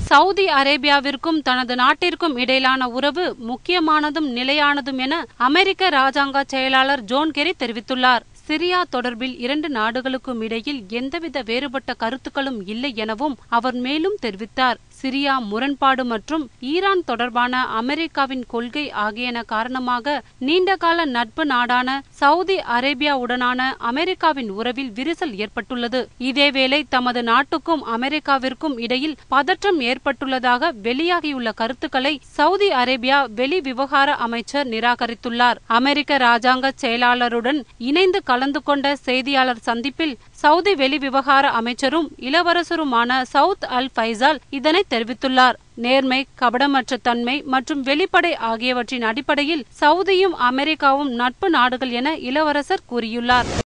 Saudi அரேபியாவிற்கும் தனது நாட்டிற்கும் இடையிலான உறவு முக்கியமானதும் நிலையானதும் என அமெரிக்க ராஜாங்க செயலாளர் ஜோன் கெரி தெரிவித்துள்ளார். சிரியா தொடர்பில் இரண்டு நாடுகளுக்கும் இடையில் எந்தவித வேறுபட்ட கருத்துக்களும் இல்லை எனவும் அவர் மேலும் தெரிவித்தார். சிரியா முரண்பாடு மற்றும் ஈரான் தொடர்பான அமெரிக்காவின் கொள்கை ஆகியன காரணமாக நீண்டகால நட்பு நாடான சவுதி அரேபியாவுடனான அமெரிக்காவின் உறவில் விரிசல் ஏற்பட்டுள்ளது. இதேவேளை தமது நாட்டுக்கும் அமெரிக்காவிற்கும் இடையில் பதற்றம் ஏற்பட்டுள்ளதாக வெளியாகியுள்ள கருத்துக்களை சவுதி அரேபியா வெளி விவகார அமைச்சர் நிராகரித்துள்ளார். அமெரிக்க ராஜாங்க செயலாளருடன் இணைந்து கலந்து கொண்ட செய்தியாளர் சந்திப்பில் சவுதி வெளி விவகார அமைச்சரும் இளவரசருமான சவுத் அல் ஃபைசால் இதனை தெரிவித்துள்ளார். நேர்மை, கபடமற்ற தன்மை மற்றும் வெளிப்படை ஆகியவற்றின் அடிப்படையில் சவுதியும் அமெரிக்காவும் நட்பு நாடுகள் என இளவரசர் கூறியுள்ளார்.